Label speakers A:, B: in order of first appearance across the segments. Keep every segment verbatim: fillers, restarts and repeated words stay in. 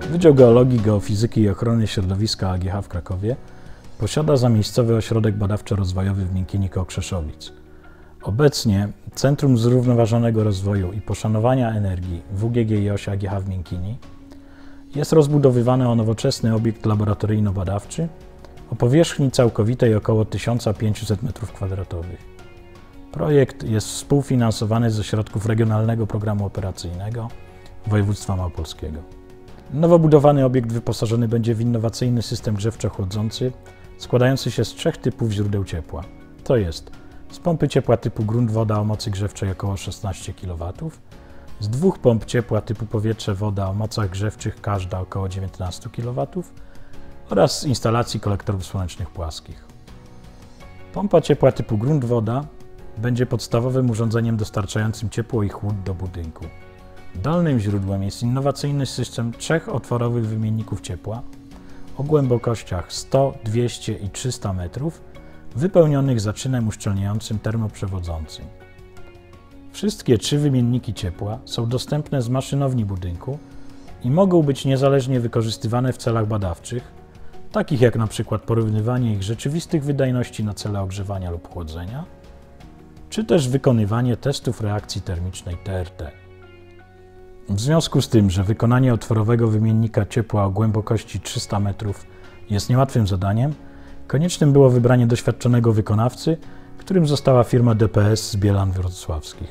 A: Wydział Geologii, Geofizyki i Ochrony Środowiska A G H w Krakowie posiada zamiejscowy ośrodek badawczo-rozwojowy w Miękini koło Krzeszowic. Obecnie Centrum Zrównoważonego Rozwoju i Poszanowania Energii W G G I O S A G H w Miękini jest rozbudowywany o nowoczesny obiekt laboratoryjno-badawczy o powierzchni całkowitej około tysiąc pięćset metrów kwadratowych. Projekt jest współfinansowany ze środków Regionalnego Programu Operacyjnego Województwa Małopolskiego. Nowo budowany obiekt wyposażony będzie w innowacyjny system grzewczo-chłodzący składający się z trzech typów źródeł ciepła. To jest z pompy ciepła typu grunt-woda o mocy grzewczej około szesnaście kilowatów, z dwóch pomp ciepła typu powietrze-woda o mocach grzewczych każda około dziewiętnaście kilowatów oraz z instalacji kolektorów słonecznych płaskich. Pompa ciepła typu grunt-woda będzie podstawowym urządzeniem dostarczającym ciepło i chłód do budynku. Dolnym źródłem jest innowacyjny system trzech otworowych wymienników ciepła o głębokościach sto, dwieście i trzysta metrów, wypełnionych zaczynem uszczelniającym termoprzewodzącym. Wszystkie trzy wymienniki ciepła są dostępne z maszynowni budynku i mogą być niezależnie wykorzystywane w celach badawczych, takich jak na przykład porównywanie ich rzeczywistych wydajności na cele ogrzewania lub chłodzenia, czy też wykonywanie testów reakcji termicznej T R T. W związku z tym, że wykonanie otworowego wymiennika ciepła o głębokości trzysta metrów jest niełatwym zadaniem, koniecznym było wybranie doświadczonego wykonawcy, którym została firma D P S z Bielan Wrocławskich.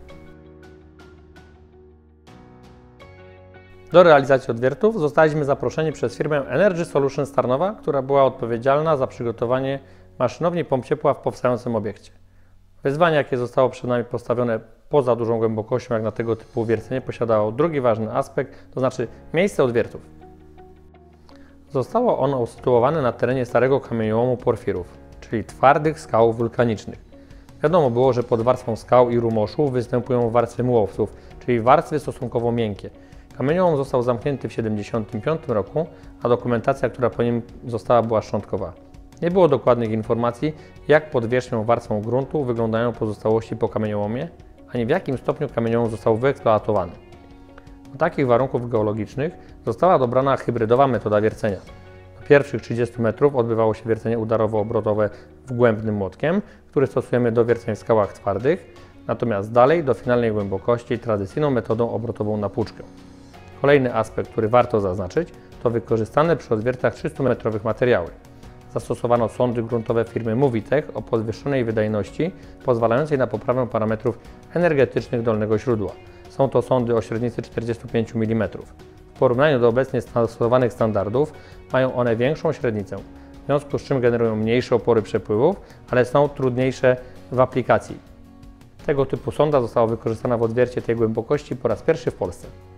B: Do realizacji odwiertów zostaliśmy zaproszeni przez firmę Energy Solutions Tarnowa, która była odpowiedzialna za przygotowanie maszynowni pomp ciepła w powstającym obiekcie. Wyzwanie, jakie zostało przed nami postawione poza dużą głębokością, jak na tego typu wiercenie, posiadało drugi ważny aspekt, to znaczy miejsce odwiertów. Zostało ono usytuowane na terenie starego kamieniołomu porfirów, czyli twardych skał wulkanicznych. Wiadomo było, że pod warstwą skał i rumoszu występują warstwy mułowców, czyli warstwy stosunkowo miękkie. Kamieniołom został zamknięty w tysiąc dziewięćset siedemdziesiątym piątym roku, a dokumentacja, która po nim została, była szczątkowa. Nie było dokładnych informacji, jak pod wierzchnią warstwą gruntu wyglądają pozostałości po kamieniołomie, ani w jakim stopniu kamieniołom został wyeksploatowany. Do takich warunków geologicznych została dobrana hybrydowa metoda wiercenia. Do pierwszych trzydziestu metrów odbywało się wiercenie udarowo-obrotowe wgłębnym młotkiem, który stosujemy do wierceń w skałach twardych, natomiast dalej do finalnej głębokości tradycyjną metodą obrotową na płuczkę. Kolejny aspekt, który warto zaznaczyć, to wykorzystane przy odwiertach trzystumetrowych materiały. Zastosowano sondy gruntowe firmy Movitech o podwyższonej wydajności, pozwalającej na poprawę parametrów energetycznych dolnego źródła. Są to sondy o średnicy czterdziestu pięciu milimetrów. W porównaniu do obecnie stosowanych standardów mają one większą średnicę, w związku z czym generują mniejsze opory przepływów, ale są trudniejsze w aplikacji. Tego typu sonda została wykorzystana w odwiercie tej głębokości po raz pierwszy w Polsce.